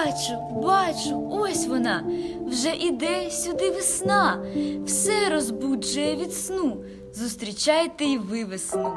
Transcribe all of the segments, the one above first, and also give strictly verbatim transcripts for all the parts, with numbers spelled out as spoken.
Бачу, бачу, ось вона, вже іде сюди весна, все розбуджує від сну, зустрічайте й ви весну.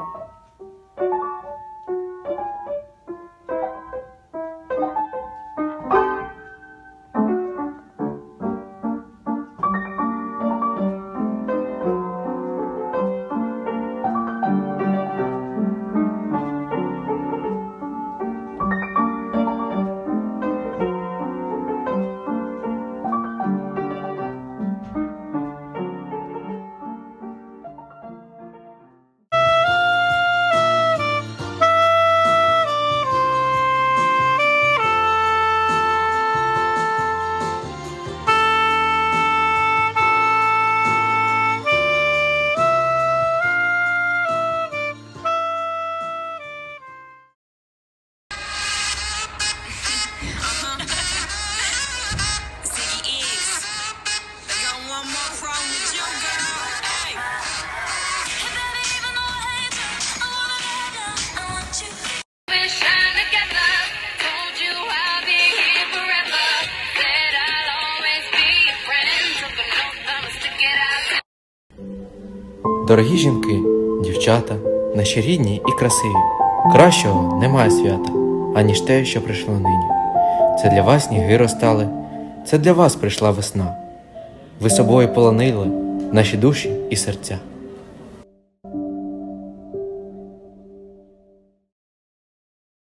Дорогі жінки, дівчата, наші рідні і красиві, кращого немає свята, аніж те, що прийшло нині. Це для вас сніги розтали, це для вас прийшла весна. Ви собою полонили наші душі і серця.